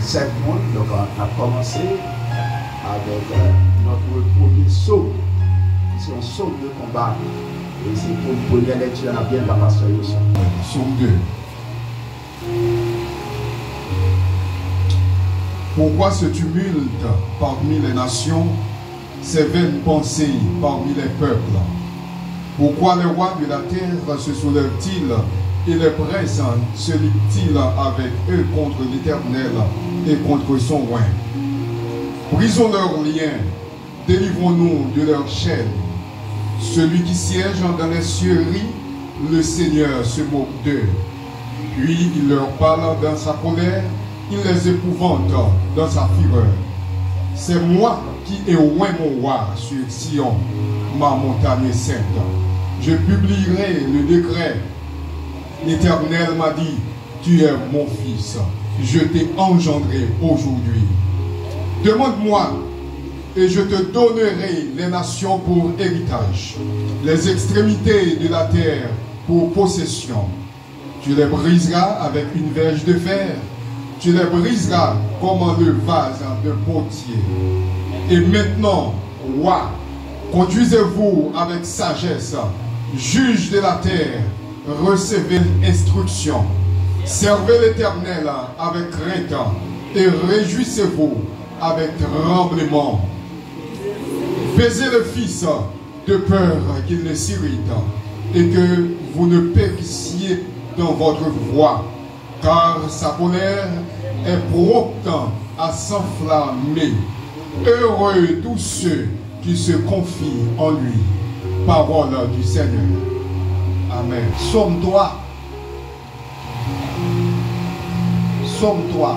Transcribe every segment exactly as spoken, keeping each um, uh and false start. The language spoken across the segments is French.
sept mois. Donc on a commencé avec euh, notre premier saut. C'est un saut de combat. Et c'est pour une première lecture, on a bien la pasteur aussi. Somme deux. Pourquoi ce tumulte parmi les nations, ces vaines pensées parmi les peuples? Pourquoi les rois de la terre se soulèvent-ils et les princes se liguent-ils avec eux contre l'Éternel et contre son roi? Brisons leurs liens, délivrons-nous de leur chaîne. Celui qui siège dans les cieux rit, le Seigneur se moque d'eux. Puis il leur parle dans sa colère, il les épouvante dans sa fureur. C'est moi qui ai oint mon roi sur Sion, ma montagne sainte. Je publierai le décret. L'Éternel m'a dit, tu es mon fils, je t'ai engendré aujourd'hui. Demande-moi, et je te donnerai les nations pour héritage, les extrémités de la terre pour possession. Tu les briseras avec une verge de fer, tu les briseras comme le vase de potier. Et maintenant, roi, conduisez-vous avec sagesse, juge de la terre, recevez instruction. Servez l'Éternel avec crainte et réjouissez-vous avec tremblement. Baisez le Fils de peur qu'il ne s'irrite et que vous ne périssiez dans votre voie, car sa colère est prompte à s'enflammer. Heureux tous ceux qui se confient en lui. Parole du Seigneur. Amen. Somme-toi. Somme-toi.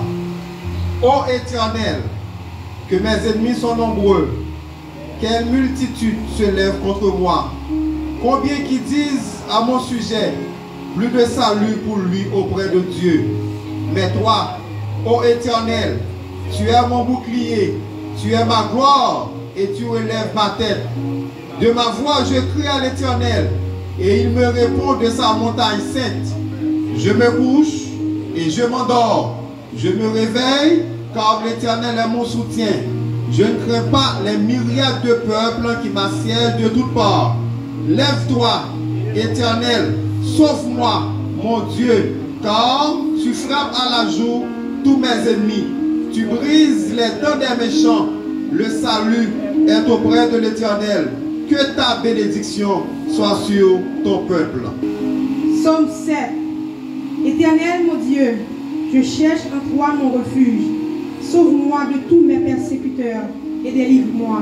Ô Éternel, que mes ennemis sont nombreux. Quelle multitude se lève contre moi. Combien qui disent à mon sujet, plus de salut pour lui auprès de Dieu. Mais toi, ô Éternel, tu es mon bouclier, tu es ma gloire et tu relèves ma tête. De ma voix, je crie à l'Éternel et il me répond de sa montagne sainte. Je me couche et je m'endors. Je me réveille car l'Éternel est mon soutien. Je ne crains pas les myriades de peuples qui m'assiègent de toutes parts. Lève-toi, Éternel, sauve-moi, mon Dieu, car tu frappes à la joue tous mes ennemis. Tu brises les dents des méchants. Le salut est auprès de l'Éternel. Que ta bénédiction soit sur ton peuple. Psaume sept. Éternel mon Dieu, je cherche en toi mon refuge. Sauve-moi de tous mes persécuteurs et délivre-moi,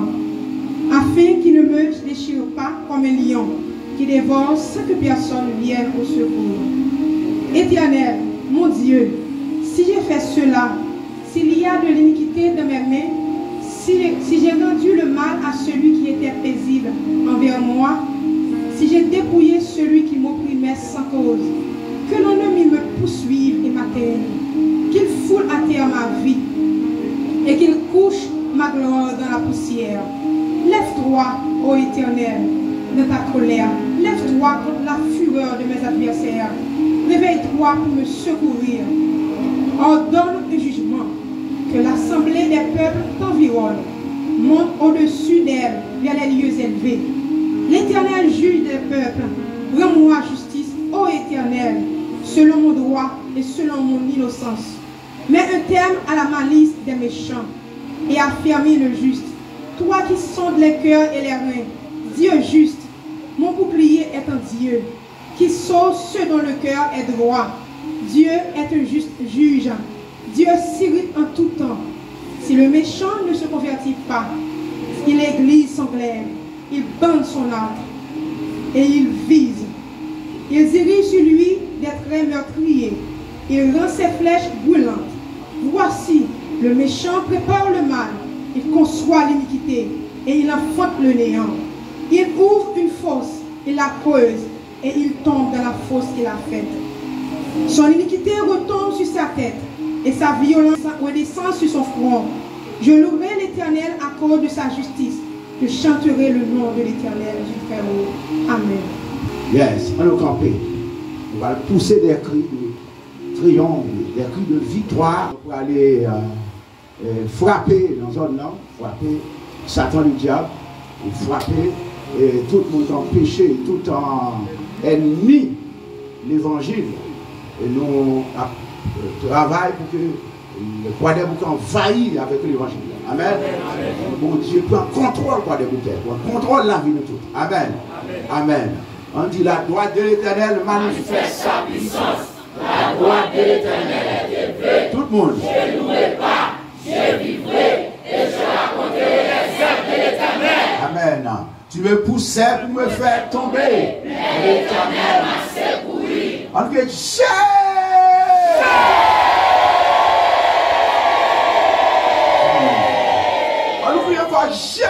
afin qu'il ne me déchire pas comme un lion qui dévore sans que personne vienne au secours. Éternel, mon Dieu, si j'ai fait cela, s'il y a de l'iniquité dans mes mains, si, si j'ai rendu le mal à celui qui était paisible envers moi, si j'ai dépouillé celui qui m'opprimait sans cause, que l'ennemi me poursuive et m'atteigne, qu'il foule à terre ma vie, et qu'il couche ma gloire dans la poussière. Lève-toi, ô Éternel, de ta colère. Lève-toi contre la fureur de mes adversaires. Réveille-toi pour me secourir. Ordonne un jugement, que l'assemblée des peuples t'environne. Monte au-dessus d'elle vers les lieux élevés. L'Éternel juge des peuples. Rends-moi justice, ô Éternel, selon mon droit et selon mon innocence. Mets un terme à la malice des méchants et affermis le juste. Toi qui sondes les cœurs et les reins, Dieu juste, mon bouclier est un Dieu qui sauve ceux dont le cœur est droit. Dieu est un juste juge. Dieu s'irrite en tout temps. Si le méchant ne se convertit pas, il église son glaive, il bande son arc et il vise. Il dirige sur lui des traits meurtriers. Il rend ses flèches brûlantes. Voici, le méchant prépare le mal, il conçoit l'iniquité et il enfante le néant. Il ouvre une fosse, il la creuse et il tombe dans la fosse qu'il a faite. Son iniquité retombe sur sa tête et sa violence redescend sur son front. Je louerai l'Éternel à cause de sa justice. Je chanterai le nom de l'Éternel du Très-Haut. Amen. Yes, on va camper. On va pousser des cris de triomphe. des cris de victoire pour aller euh, euh, frapper dans zone là, frapper Satan le diable, et frapper et tout le monde en péché, tout en ennemi l'évangile. Et nous euh, travaillons pour que le roi des bouquets envahisse avec l'évangile. Amen. Amen. Bon Dieu prend contrôle roi des bouquets, prend contrôle la vie de tout. Amen. Amen. Amen. On dit la droite de l'Éternel manifeste sa puissance. La droite de l'Éternel est élevée. Tout le monde. Je ne louerai pas, je vivrai et je raconterai les œuvres de l'Éternel. Amen. Tu me poussais pour me faire tomber. Mais l'Éternel m'a secouru. On dit chef. On dit pas chef.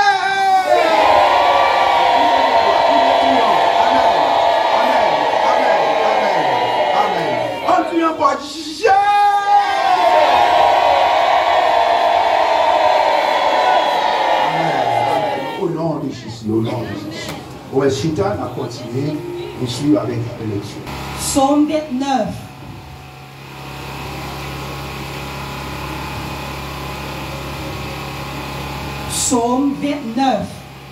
Au nom de Jésus, au nom de Jésus. Ouais, Satan a continué et suit avec l'élection. Psaume vingt-neuf. Psaume vingt-neuf.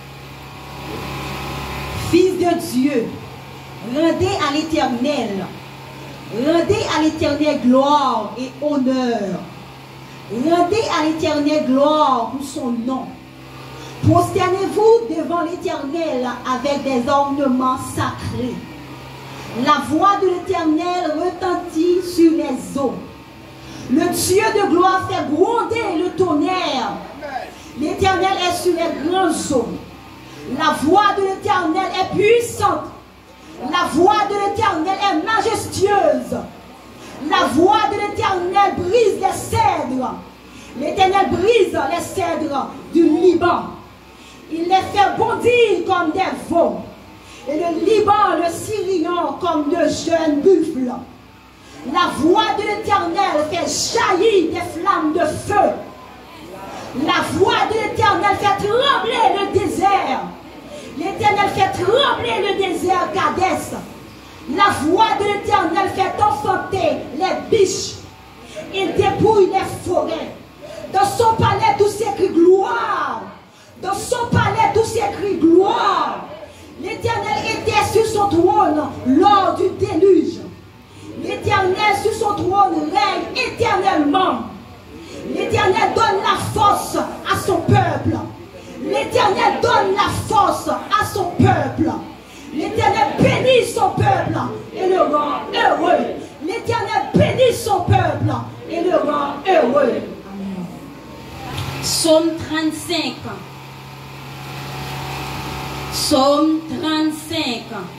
Fils de Dieu, rendez à l'Éternel. Rendez à l'Éternel gloire et honneur. Rendez à l'Éternel gloire pour son nom. Prosternez-vous devant l'Éternel avec des ornements sacrés. La voix de l'Éternel retentit sur les eaux. Le Dieu de gloire fait gronder le tonnerre. L'Éternel est sur les grands eaux. La voix de l'Éternel est puissante. La voix de l'Éternel est majestueuse. La voix de l'Éternel brise les cèdres. L'Éternel brise les cèdres du Liban. Il les fait bondir comme des veaux. Et le Liban le Syrien comme de jeunes buffles. La voix de l'Éternel fait jaillir des flammes de feu. La voix de l'Éternel fait trembler le désert. L'Éternel fait trembler le désert Kadès. La voix de l'Éternel fait enfanter les biches. Il dépouille les forêts. Dans son palais, tout s'écrit gloire. Dans son palais, tout s'écrit gloire. L'Éternel était sur son trône lors du déluge. L'Éternel sur son trône règne éternellement. L'Éternel donne la force à son peuple. L'Éternel donne la force à son peuple. L'Éternel bénit son peuple et le rend heureux. L'Éternel bénit son peuple et le rend heureux. Amen. Psaume trente-cinq. Psaume trente-cinq.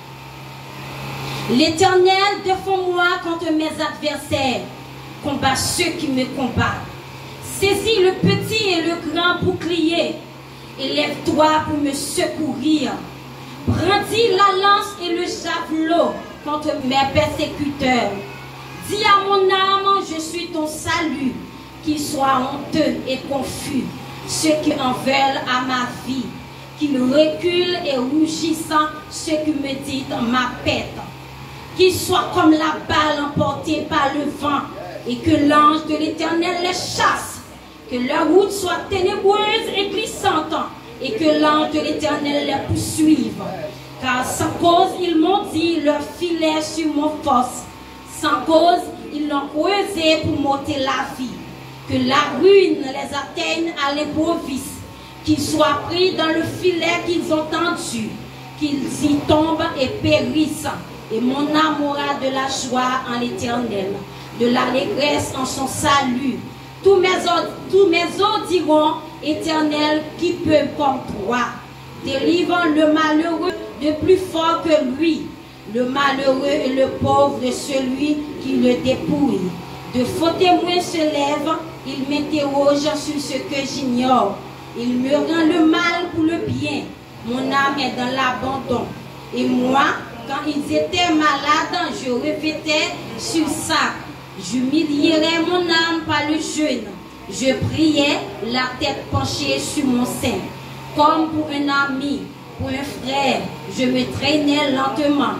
L'Éternel défend-moi contre mes adversaires. Combat ceux qui me combattent. Saisis le petit et le grand bouclier. Élève-toi pour me secourir. Brandis la lance et le javelot contre mes persécuteurs. Dis à mon âme, je suis ton salut. Qu'ils soient honteux et confus, ceux qui en veulent à ma vie. Qu'ils reculent et rougissant, ceux qui me disent ma pète. Qu'ils soient comme la balle emportée par le vent et que l'ange de l'Éternel les chasse. Que leur route soit ténébreuse et glissante et que l'ange de l'Éternel les poursuive. Car sans cause ils m'ont dit leur filet sur mon fosse. Sans cause ils l'ont creusé pour m'ôter la vie. Que la ruine les atteigne à l'improviste. Qu'ils soient pris dans le filet qu'ils ont tendu. Qu'ils y tombent et périssent. Et mon âme aura de la joie en l'Éternel, de l'allégresse en son salut. Tous mes os, tous mes os diront, Éternel, qui peut comme toi? Délivre le malheureux de plus fort que lui, le malheureux et le pauvre de celui qui le dépouille. De faux témoins se lèvent, ils m'interrogent sur ce que j'ignore. Il me rend le mal pour le bien. Mon âme est dans l'abandon. Et moi, quand ils étaient malades, je revêtais sur sac. J'humilierais mon âme par le jeûne. Je priais, la tête penchée sur mon sein. Comme pour un ami, pour un frère, je me traînais lentement.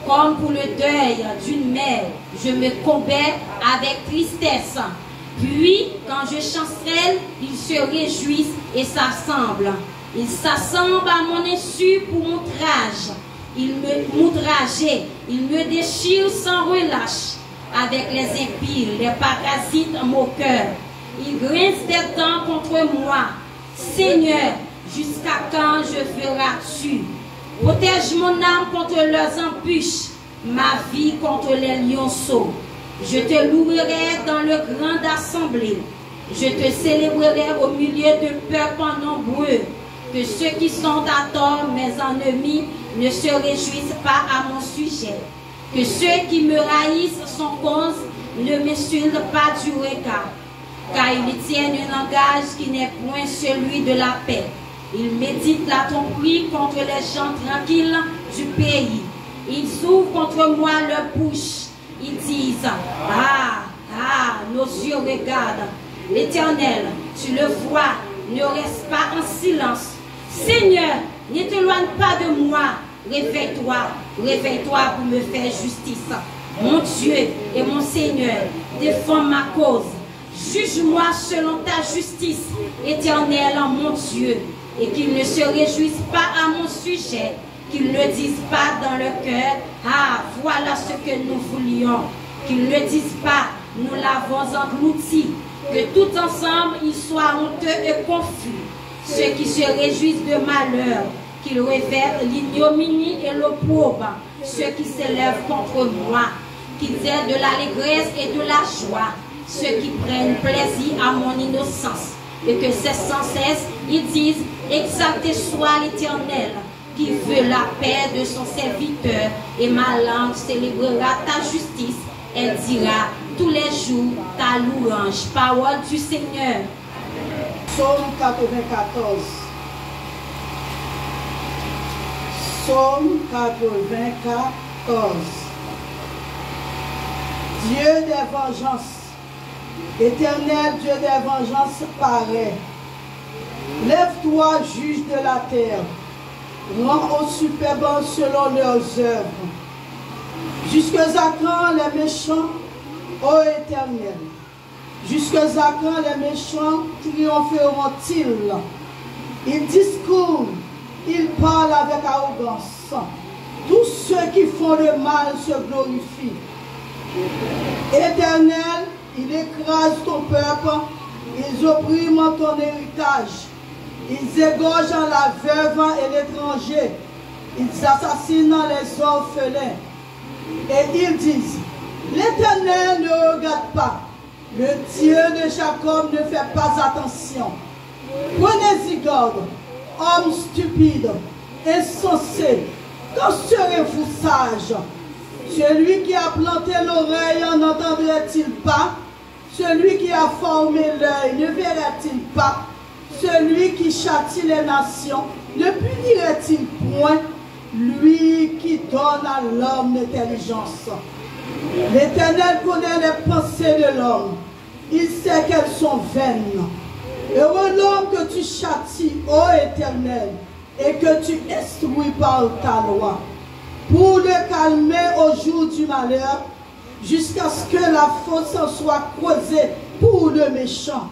Comme pour le deuil d'une mère, je me combats avec tristesse. Puis, quand je chancelle, ils se réjouissent et s'assemblent. Ils s'assemblent à mon insu pour outrage. Ils me m'outragent, ils me déchirent sans relâche. Avec les impies, les parasites moqueurs. Ils grincent des dents contre moi. Seigneur, jusqu'à quand je feras-tu? Protège mon âme contre leurs embûches, ma vie contre les lionceaux. Je te louerai dans le grand assemblée. Je te célébrerai au milieu de peuples nombreux. Que ceux qui sont à tort, mes ennemis, ne se réjouissent pas à mon sujet. Que ceux qui me haïssent sans cause ne m'insultent pas du regard. Car ils tiennent un langage qui n'est point celui de la paix. Ils méditent la tromperie contre les gens tranquilles du pays. Ils ouvrent contre moi leur bouche. Ils disent, ah, ah, nos yeux regardent. L'Éternel, tu le vois, ne reste pas en silence. Seigneur, ne t'éloigne pas de moi. Réveille-toi, réveille-toi pour me faire justice. Mon Dieu et mon Seigneur, défends ma cause. Juge-moi selon ta justice, Éternel, mon Dieu. Et qu'ils ne se réjouissent pas à mon sujet, qu'ils ne disent pas dans le cœur, ah, voilà ce que nous voulions. Qu'ils ne disent pas, nous l'avons englouti. Que tout ensemble, ils soient honteux et confus. Ceux qui se réjouissent de malheur, qu'ils révèrent l'ignominie et l'opprobre. Ceux qui s'élèvent contre moi, qu'ils aient de l'allégresse et de la joie. Ceux qui prennent plaisir à mon innocence. Et que c'est sans cesse, ils disent, exalté soit l'Éternel, qui veut la paix de son serviteur, et ma langue célébrera ta justice. Elle dira tous les jours ta louange. Parole du Seigneur. Psaume quatre-vingt-quatorze. Psaume quatre-vingt-quatorze. Dieu des vengeances, Éternel Dieu des vengeances paraît. Lève-toi, juge de la terre, rends aux superbes selon leurs œuvres. Jusqu'à quand les méchants, ô Éternel, jusqu'à quand les méchants triompheront-ils? Ils discourent, ils parlent avec arrogance. Tous ceux qui font le mal se glorifient. Éternel, il écrase ton peuple, ils oppriment ton héritage. Ils égorgent la veuve et l'étranger. Ils assassinent les orphelins. Et ils disent, l'Éternel ne regarde pas. Le Dieu de Jacob ne fait pas attention. Prenez-y garde, hommes stupides, insensés. Quand serez-vous sages? Celui qui a planté l'oreille n'entendrait-il pas? Celui qui a formé l'œil ne verrait-il pas? Celui qui châtie les nations ne punirait-il point? Lui qui donne à l'homme l'intelligence. L'Éternel connaît les pensées de l'homme. Il sait qu'elles sont vaines. Heureux l'homme que tu châties, ô Éternel, et que tu instruis par ta loi, pour le calmer au jour du malheur, jusqu'à ce que la fosse soit creusée pour le méchant.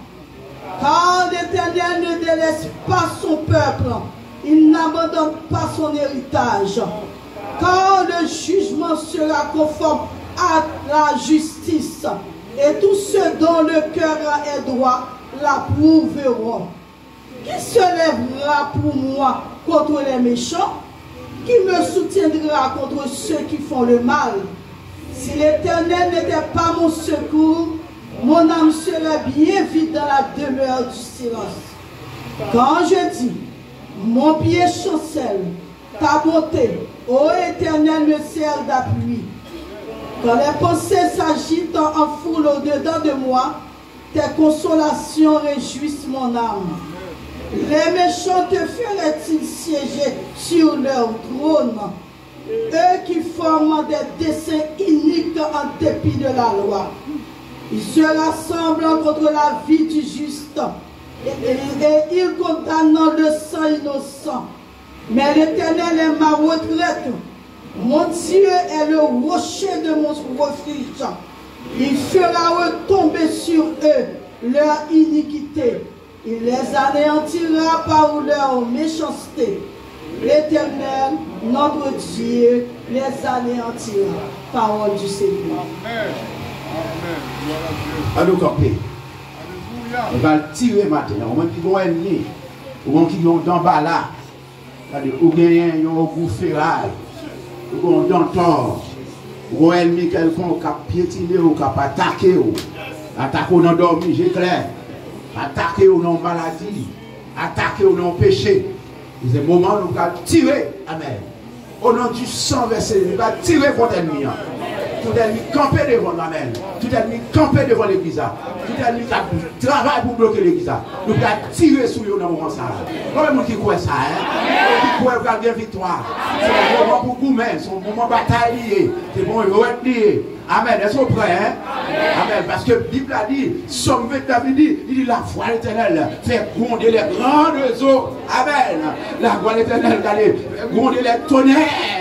Car l'Éternel ne délaisse pas son peuple, il n'abandonne pas son héritage. Car le jugement sera conforme à la justice, et tous ceux dont le cœur est droit l'approuveront. Qui se lèvera pour moi contre les méchants? Qui me soutiendra contre ceux qui font le mal? Si l'Éternel n'était pas mon secours, mon âme serait bien vide dans la demeure du silence. Quand je dis, mon pied chancelle, ta bonté, ô Éternel, me sert d'appui. Quand les pensées s'agitent en foule au-dedans de moi, tes consolations réjouissent mon âme. Les méchants te feraient-ils siéger sur leur trône? Eux qui forment des desseins iniques en dépit de la loi. Ils se rassemblent contre la vie du juste et, et, et ils condamnent le sang innocent. Mais l'Éternel est ma retraite. Mon Dieu est le rocher de mon refuge. Il fera retomber sur eux leur iniquité. Il les anéantira par leur méchanceté. L'Éternel, notre Dieu, les anéantira. Parole du Seigneur. Amen. Amen. À nous camper. Alléluia. On va le tirer maintenant. On va qui vont ennemi. On va qui vont dans bas là. Ou bien un goût ferraille. Ou bien un tort. Ou un ennemi quelconque qui a piétiné ou qui a attaqué. Attaqué ou dans dormi, j'ai clair. Attaqué ou dans maladie. Attaqué ou dans péché. C'est le moment où nous allons tirer. Amen. Au nom du sang versé, nous allons tirer contre l'ennemi. Tout ennemi campé devant nous. Amen. Tout ennemi campé devant l'église. Tout ennemi qui travaille pour bloquer l'église. Nous allons tirer sur eux dans le moment ça. Combien de monde qui croit ça? Qui croit qu'il y a une victoire? C'est un moment pour vous-même. C'est un moment de bataille. C'est bon, il faut être lié. Amen. Est-ce que vous êtes prêts? Hein? Amen. Parce que la Bible a dit, Somme vingt-neuf, dit, il dit la voix de l'Éternel fait gronder les grandes eaux. Amen. La voix de l'Éternel fait gronder les tonnerres.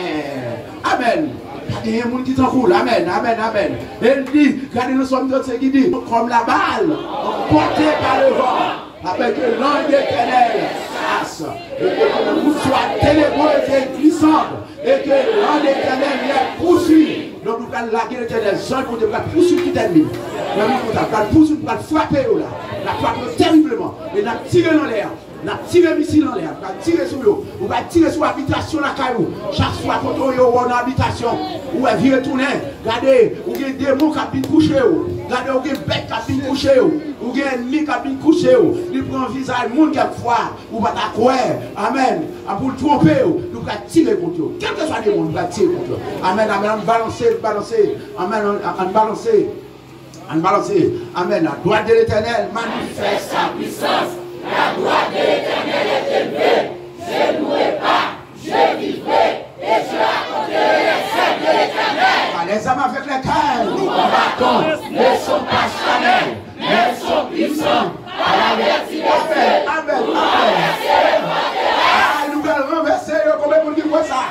Amen. Il y a des gens qui sont cool. Amen. Amen. Amen. Il dit, regardez nous sommes tous ceux qui disent, comme la balle, portée par le vent, avec l'ange de l'Éternel chasse. Et que vous soyez ténébreuse et glissante. Et que l'ange de l'Éternel les poursuit. Donc nous allons laguer l'Éternel, sans qu'on va poursuivre tout ennemi. Nous allons poursuivre, nous allons frapper là. Nous allons frapper terriblement. Et nous allons tirer dans l'air. Nous allons tirer missile dans l'air. Nous allons tirer sur eux. Nous allons tirer sur l'habitation la caillou. Chaque fois quand on est en habitation, ou est viré tourner. Regardez, vous avez des démons qui ont couché. Regardez, vous avez des bêtes qui ont couché. Vous avez des ennemis qui ont couché. Ils prennent un visage, le monde qui a foi. Vous va t'accroire. Amen. Pour le tromper, nous allons tirer contre eux. Quel que soit le monde, nous allons tirer contre eux. Amen. Amen. On balancer, balancer. Amen. On balancer. On balancer. Amen. La droite de l'Éternel manifeste sa puissance. La droite de l'Éternel est élevée. Je ne mourrai pas. Je vivrai. Et je raconterai les faits de l'Éternel. Les hommes avec lesquels nous combattons ne sont pas charnels, mais sont puissants à la merci des faits. Amen. Amen. Ah, nous allons renverser. Combien de monde qui voit ça?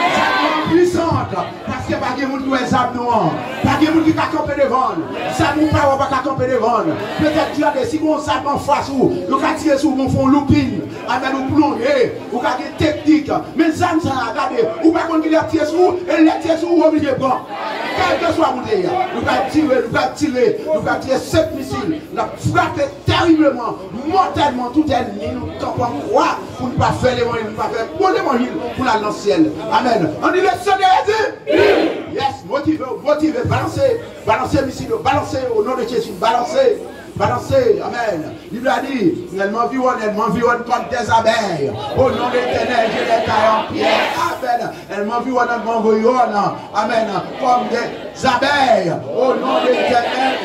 Ça nous puissante. Parce qu'il n'y a pas de monde qui voit ça. Pas de monde qui a campé devant. Ça nous parle pas qu'à camper devant. Peut-être tu as des si on sape en face ou nous avons tiré sur mon fond loupine. Amen. Nous plonger. Ou avons des techniques. Mais ça nous a regardé. Ou pas qu'on dit tirer sur et les tirer sur ou obligé de prendre. Quel que soit mon délire. Nous allons tirer, nous allons tirer, nous allons tirer sept missiles. Nous allons frapper terriblement, mortellement tout ennemi. Nous campons croix pour ne pas faire les moyens, pour ne pas faire pour les moyens pour la lance ciel. Amen. On dit le Seigneur dit. Yes, motivé, motivé, balancez, balancez missile, balancez au nom de Jésus, balancez. Balancez, amen. Il a dit, elle m'environne, elle m'environne comme des abeilles. Au nom de l'Éternel, je les taille en pierre. Amen. Elle m'environne, elle m'environne, amen, comme des abeilles. Au nom de l'Éternel.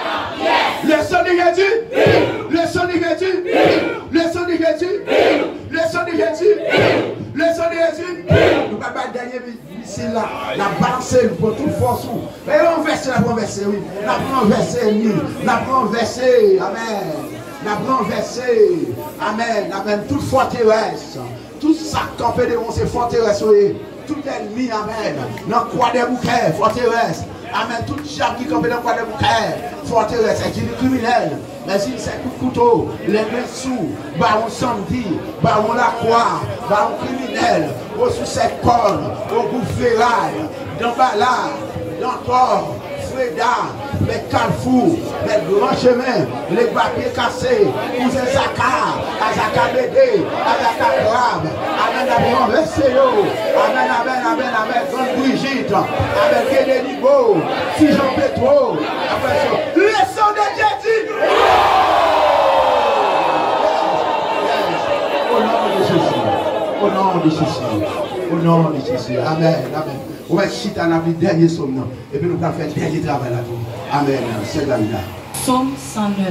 Le son de Jésus, le son de Jésus, le son de Jésus, le son de Jésus, le son de Jésus. Nous ne pouvons pas dernier missile là, la balancer pour toute force. Et on verse, la renverser, oui. La renverser, oui. La renverser, amen. La renverser, amen, amen. Toute forteresse, tout ça campé devant ces forteresses, oui. Tout ennemi, amen. Dans quoi des bouquets, forteresse. Amen. Tout diable qui campe dans le coin de bouquet, forteresse, c'est une criminel. Mais si c'est coup de couteau, les mains sous, baron samedi, baron la croix, baron criminel, au sous cette corne, au bout ferraille, dans Bala, dans Thor, Freda, les carrefours, les grands chemins, les papiers cassés, cousin Zakar, Azaka Bédé, Azaka Crab, Amen, Amen, Amen, Amen, Amen, Amen, Grande Brigitte, Amen, Kédé Libo, si Jean Pétro, le son de Jésus. Au nom de Jésus, au nom de Jésus, au nom de Jésus, Amen, Amen. On va chiter dans le dernier somme, et puis nous allons faire le dernier travail là-dessus. Amen, c'est là. Psaume cent neuf.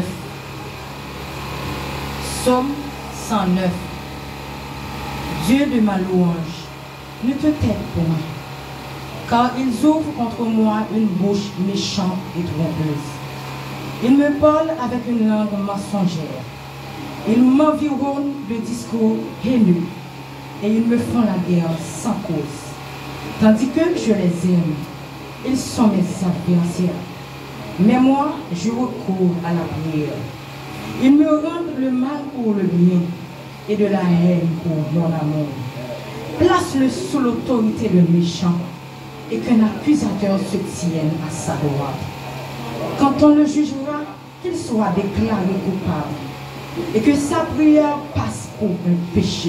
Psaume cent neuf. Dieu de ma louange, ne te tais point, car ils ouvrent contre moi une bouche méchante et trompeuse. Ils me parlent avec une langue mensongère. Ils m'environnent de discours haineux et ils me font la guerre sans cause. Tandis que je les aime, ils sont mes adversaires. Mais moi, je recours à la prière. Ils me rendent le mal pour le bien et de la haine pour mon amour. Place-le sous l'autorité de méchant et qu'un accusateur se tienne à sa droite. Quand on le jugera, qu'il soit déclaré coupable et que sa prière passe pour un péché.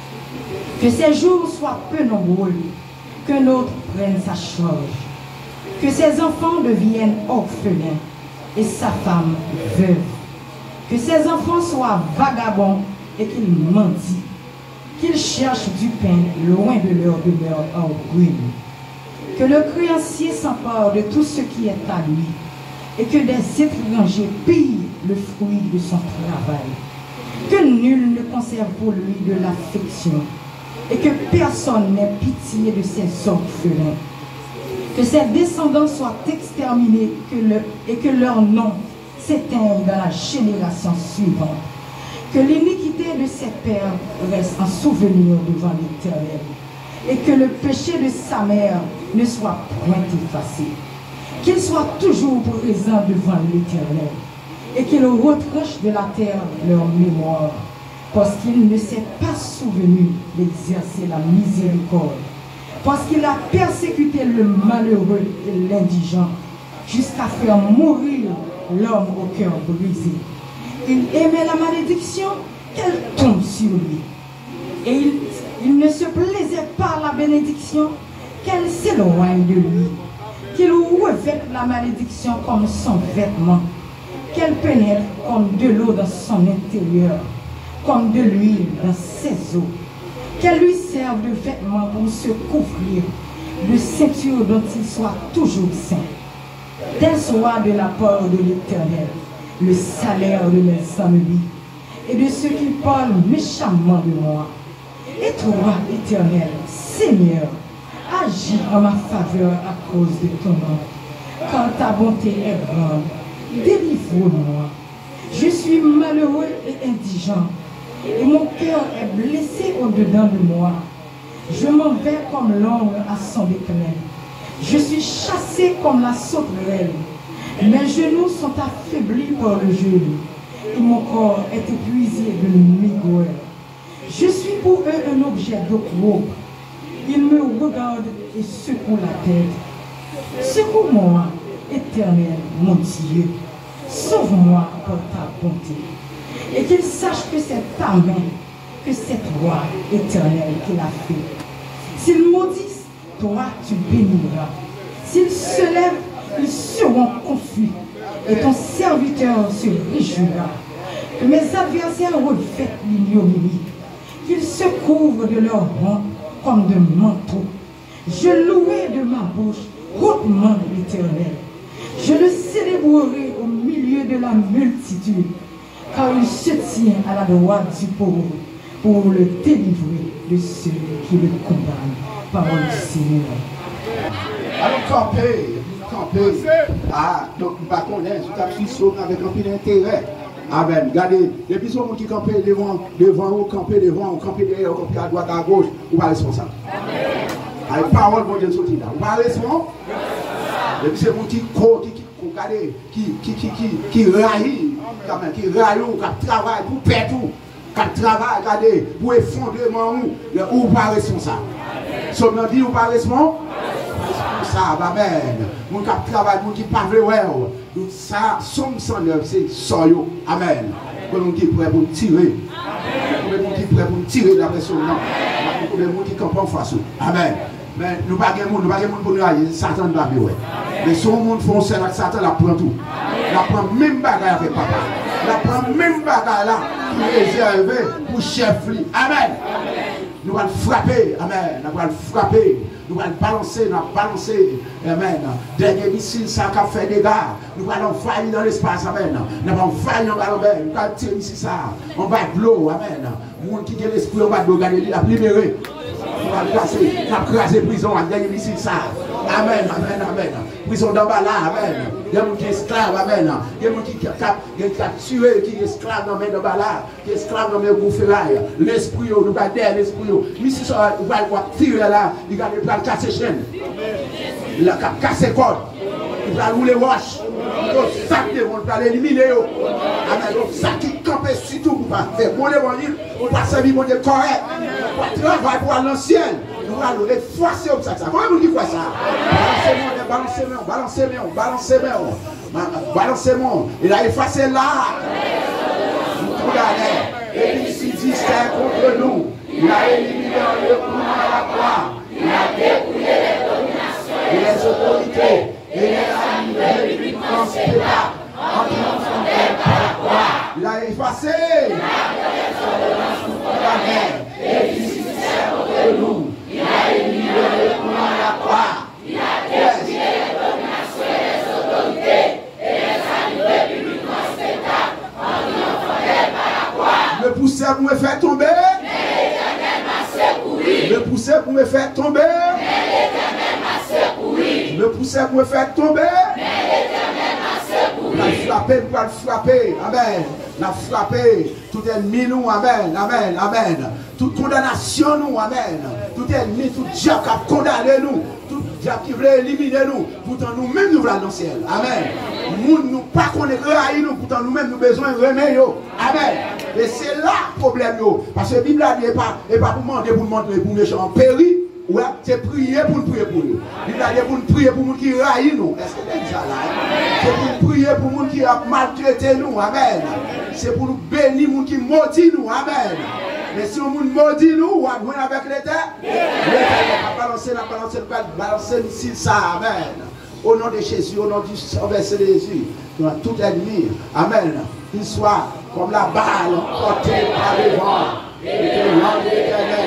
Que ses jours soient peu nombreux, qu'un autre prenne sa charge. Que ses enfants deviennent orphelins et sa femme veuve. Que ses enfants soient vagabonds et qu'ils mendient. Qu'ils cherchent du pain loin de leur demeure en ruine. Que le créancier s'empare de tout ce qui est à lui et que des étrangers pillent le fruit de son travail. Que nul ne conserve pour lui de l'affection et que personne n'ait pitié de ses orphelins. Que ses descendants soient exterminés que le, et que leur nom s'éteigne dans la génération suivante. Que l'iniquité de ses pères reste en souvenir devant l'Éternel et que le péché de sa mère ne soit point effacé. Qu'il soit toujours présent devant l'Éternel et qu'il retranche de la terre leur mémoire, parce qu'il ne s'est pas souvenu d'exercer la miséricorde, parce qu'il a persécuté le malheureux et l'indigent, jusqu'à faire mourir l'homme au cœur brisé. Il aimait la malédiction, qu'elle tombe sur lui. Et il, il ne se plaisait pas à la bénédiction, qu'elle s'éloigne de lui. Qu'il revête la malédiction comme son vêtement, qu'elle pénètre comme de l'eau dans son intérieur, comme de l'huile dans ses os, qu'elle lui serve de vêtement pour se couvrir, de ceinture dont il soit toujours saint. Tel soit de la part de l'Éternel le salaire de mes ennemis et de ceux qui parlent méchamment de moi. Et toi, Éternel, Seigneur, agis en ma faveur à cause de ton nom. Quand ta bonté est grande, délivre-moi. Je suis malheureux et indigent, et mon cœur est blessé au-dedans de moi. Je m'en vais comme l'ombre à son déclin. Je suis chassé comme la sauterelle. Mes genoux sont affaiblis par le jeûne, et mon corps est épuisé de maigreur. Je suis pour eux un objet d'opprobre. Ils me regardent et secouent la tête. Secoue-moi, Éternel, mon Dieu. Sauve-moi par ta bonté. Et qu'ils sachent que c'est ta main, que c'est toi, Éternel, qui l'a fait. S'ils maudissent, toi tu béniras. S'ils se lèvent, ils seront confus. Et ton serviteur se réjouira. Que mes adversaires revêtent l'ignominie. Qu'ils se couvrent de leur honte comme de manteau. Je louerai de ma bouche hautement l'Éternel. Je le célébrerai au milieu de la multitude, car il se tient à la droite du pauvre pour le délivrer de ceux qui le condamnent. Parole du Seigneur. Alors, camper, camper. Ah, donc, par contre, je suis avec un peu d'intérêt. Amen. Regardez, depuis ce monde qui campe devant, devant vous, camper devant, camper derrière, camper à droite, à gauche, vous pas responsable. Avec parole, mon Dieu, sorti là. Vous pas responsable. Depuis ce monde qui court, qui regardez, qui qui qui qui qui raille, qui raille, qui travaille pour perdre tout, qui travaille, regardez, pour effondrement, ou pas responsable. Somme dit ou pas responsable. Ça, amen. Mon qui travaille, mon qui parle ouais. Donc ça, somme cent neuf, c'est soyo. Amen. Pour nous qui prêt pour tirer. Pour nous qui prêt pour tirer la pression. Non. Pour nous qui campent en face. Amen. Mais nous ne pouvons pas nous pas pour nous aller. Satan ne va pas. Mais si on monde foncé avec Satan, la prend tout. La prend même bagarre avec papa. La prend même bagarre là qui est réservé pour chef. Amen. Nous allons frapper. Amen. Nous allons frapper. Nous allons balancer, nous allons balancer, amen. Dernier missile, ça a fait des dégâts. Nous allons faillir dans l'espace, amen. Nous allons faillir dans l'air, nous allons tirer ici ça. On va de l'eau, amen. Nous qui a l'esprit, on va de l'eau, il a libéré. Nous allons craser, nous allons craser prison, dernier missile ça. Amen, amen, amen. prison d'en bas là, amen. Il y a des gens qui sont esclaves, amen. Il y a des gens qui ont tué, qui sont esclaves dans le bas là, qui sont esclaves dans le goufferail. L'esprit, nous va derrière l'esprit. Mais si ça va tirer là, il va casser chaîne. Il va casser corde. Il va rouler roche. Donc ça qui va l'éliminer. Amen. Donc ça qui campe surtout pour pas faire bon l'évangile, pour pas servir mon Dieu correct. Pour travailler pour aller dans le ciel. Nous allons effacer comme ça. Comment vous dites quoi ça? Balancez-moi, balancez-moi, balancez-moi, balancez-moi. Il a effacé là. Nous regardons. Et puis s'il dit c'est contre nous, il a éliminé le courant à la croix. Il a dépouillé les dominations et les autorités. Et les animés de puissance spectacle en triomphant d'elle par la croix. Il a effacé. Il a et puis s'il c'est contre nous. Il a éliminé le courant à la croix. Il a dépouillé les dominations et les autorités et les animés publiquement spectacle en triomphant d'elle par la croix. Le pousser pour me faire tomber. Mais l'Éternel m'a secouru. Le pousser pour me faire tomber. Mais l'Éternel m'a secouru. Le pousser pour me faire tomber. Mais l'Éternel m'a secouru. La frapper pour le frapper. Amen. La frapper. Tout ennemi nous. Amen. Amen. Amen. Toute condamnation nous. Amen. Tout ennemi, tout diable qui a condamné nous. Tout diable qui voulait éliminer nous. Pourtant nous-mêmes nous voulons dans le ciel. Amen. Nous ne pas qu'on est haï nous. Pourtant nous-mêmes nous besoin de remède. Amen. Et c'est là le problème. Parce que la Bible n'est pas, pas pour demander pour montrer pour les gens péri. Ouais, c'est prier pour nous prier pour nous. Il a dit pour nous prier pour nous qui raillent nous. Est-ce que c'est ça là? C'est pour nous prier pour nous qui a maltraité nous. Amen. C'est pour nous bénir nous qui maudit nous. Amen. Mais si on nous maudit nous, on va jouer avec l'État. L'État va balancer, la balancer, balancer ici ça. Amen. Au nom de Jésus, au nom du Saint-Verset de Jésus, tout ennemi. Amen. Qu'il soit comme la balle portée par le vent. Et que l'ange de l'Éternel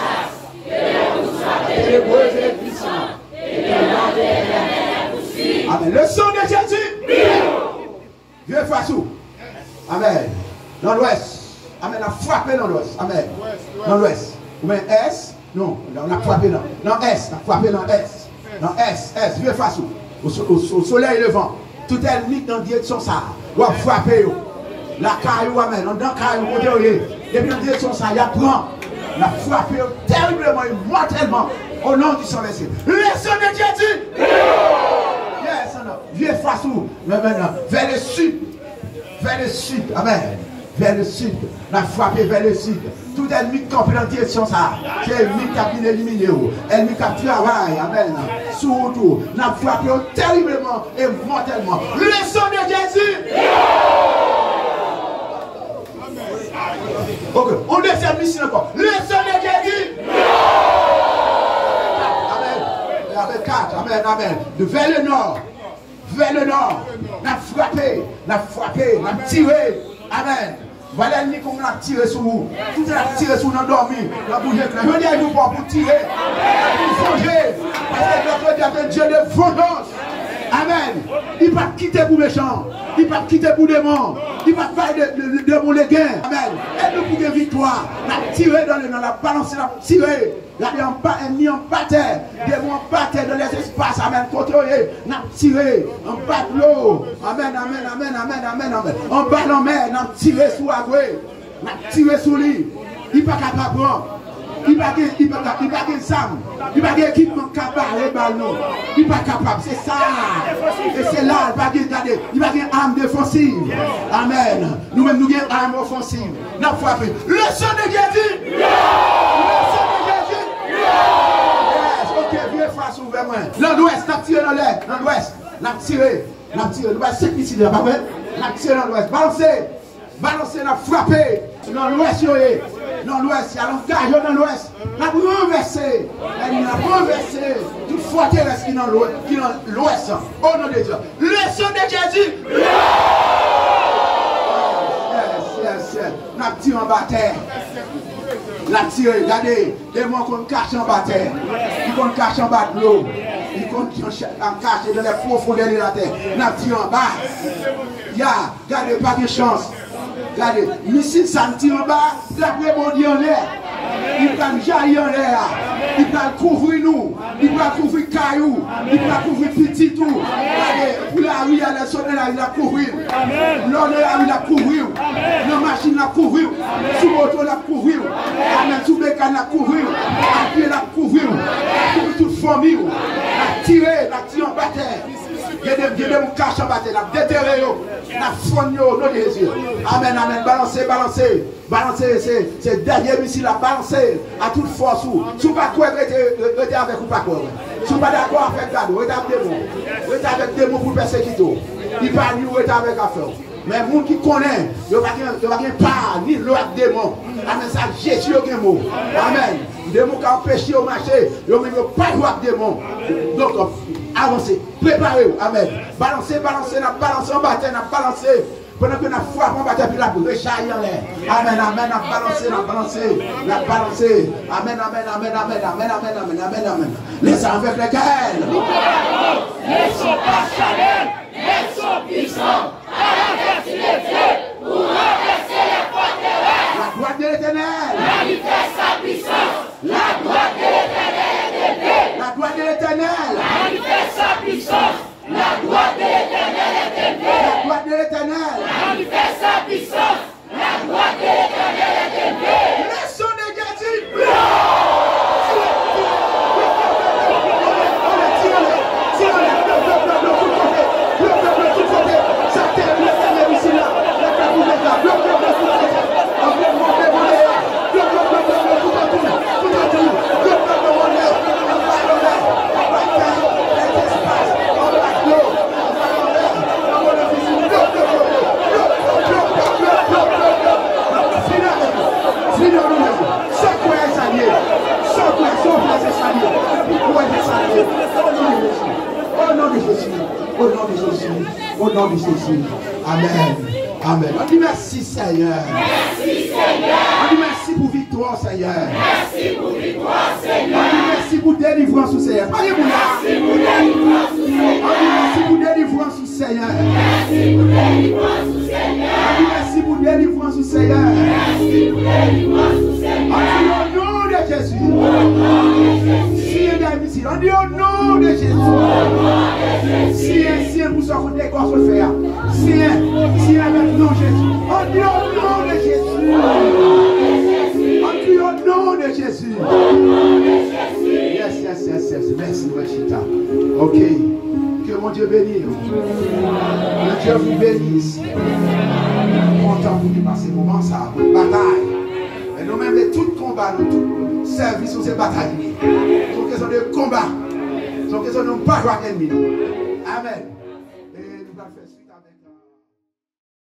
Amen. Le sang de Jésus. Vieux Fassou. Amen. Dans l'ouest. Amen. On a frappé dans l'ouest. Amen. Dans l'ouest. Ou bien S. Non. On a frappé dans. Dans S. On a frappé dans S. Dans S. S. Vieux Fassou. Au, au, au soleil levant. Tout est mis dans la direction ça. On a frappé. La caillou. Amen. On a dans caillou. Depuis la direction ça. Il y a prend. On a frappé terriblement et mortellement au nom du Saint-Verset. Le sang de Jésus. Yes, vieux Fassou. Maintenant, vers le sud. Vers le sud. Amen. Vers le sud. On a frappé vers le sud. Tout ennemi qui campe dans la direction ça. C'est ennemi qui a bien éliminé. Ennemi qui a travaillé. Amen. Surtout, on a frappé terriblement et mortellement. Le sang de Jésus. Ok, on deuxième mission encore. Le sang de Jésus. Amen. Avec quatre. Amen, amen. De vers le nord. Vers le nord. On a frappé. On a frappé. On a tiré. Amen. Voilà l'ennemi qu'on a tiré sur vous. Tout est a tiré sur nous, on a dormi. On a bougé. Je veux dire, nous pour tirer. Pour venger. Parce que notre Dieu est un Dieu de vengeance. Amen. Il ne va pas quitter pour méchant. Il ne va pas quitter pour démon. Il ne va pas faire de démon les gains. Amen. Et nous pour des victoires. On a tiré dans, le, dans la balance, on a tiré. Il y a un ennemi en bataille. Démon en bataille dans les espaces. Amen. Contrôlé. On a tiré. En bas de l'eau. Amen, amen, amen, amen, amen, amen. En bas de la mer, on a tiré sur Agoué. On a tiré sur lui. Il n'est pas capable de prendre. Il n'a pas de Sam. Il n'a pas d'équipement capable de ballon. Il n'est pas capable. C'est ça. Et c'est là. Il n'a pas d'arme défensive. Amen. Nous-mêmes, nous avons une arme offensive. Nous avons frappé. Le sang de Jésus. Le sang de Jésus. Yes. Ok, vieux face ouvert moi. Dans l'ouest, nous avons tiré dans l'air. Dans l'ouest, nous avons tiré. Nous avons tiré. Nous avons cinq ici. Nous avons tiré dans l'ouest. Balancez. Balancez, nous avons frappé. Dans l'ouest, dans l'ouest, il y a l'engagement dans l'ouest. Nous avons renversé. Nous avons renversé toute forteresse qui est dans l'ouest. Au nom de Dieu. Le sang de Jésus. Yes, yes, yes. Nous avons tiré en bas terre. Nous avons tiré, regardez. Les mots qu'on cache en bas terre. Ils qu'on cache en bas de l'eau. Ils qu'on cache dans les profondeurs de la terre. Nous avons tiré en bas. Ya, regardez, pas de chance. Regardez, missile ça tire en bas, la vraie bondit en l'air. Il va jaillir en l'air. Il va couvrir nous. Il va couvrir caillou. Il va couvrir petit tout. Pour la rue, il a sonné là, il a couvrir. L'homme là, il a couvrir. La machine a couvrir. Sous moto la couvrir. Amen. Sous bécane la couvrir. À pied la couvrir. Couvrir toute famille. La tirer, la tirer en bataille. Il y a des caches en bataille. La déterrer. La fonde, nom de Jésus. Amen, amen. Balancez, balancez. Balancez, c'est dernier missile à balancer à toute force. Si vous ne pouvez pas rester avec ou pas quoi. Si vous ne pas d'accord avec Gado, restez avec des mots. Restez avec des mots pour persécuter. Il parle nous restez avec affaire. Mais les gens qui connaissent, il n'y a pas part ni l'autre démon. Amen, ça Jésus a un mot. Amen. Les démons qui ont péché au marché, ils n'ont pas joué avec des démons. Donc, avancez, préparez-vous. Amen. Balancez, balancez, balancez en bataille, balancez. Pendant que nous frappons, on va taper la boue, rechailler en l'air. Amen, amen, on va balancer, on va balancer, on va balancer. Amen, amen, amen, amen, amen, amen, amen, amen, amen. Les uns avec lesquels nous ne sont pas charnels, mais sont puissants. À l'inverser les dieux, pour renverser les forteresses. La droite de l'Éternel manifeste sa puissance. La droite de l'Éternel est élevée. La droite de l'Éternel manifeste sa puissance. La droite de l'Éternel est élevée. La droite de l'Éternel manifeste sa puissance. La droite de l'Éternel est élevée. Le son négatif. Au nom de Jésus, au nom de Jésus, au nom de Jésus. Amen. Amen. On dit merci Seigneur. Merci Seigneur. On dit merci pour victoire Seigneur. Merci pour victoire Seigneur. On dit merci pour délivrance Seigneur. Merci pour délivrance Seigneur. On dit merci pour délivrance Seigneur. Merci pour délivrance Seigneur. On dit merci pour délivrance Seigneur. Merci pour délivrance Seigneur. On dit au nom de Jésus. Au nom de Jésus. Si on dit au nom de Jésus. Si un sien pour son côté qu'on se fait. Si un, si avec nom Jésus. On dit au nom de Jésus. On dit au nom de Jésus. Yes, yes, yes, yes. Merci, Rachita. Ok. Que mon Dieu bénisse. Que Dieu vous bénisse. Content pour nous passer moment ça. Bataille. Et nous-mêmes, tout combat, tout service, c'est bataille. C'est une question de combat. C'est une question de ne pas jouer à l'ennemi. Amen.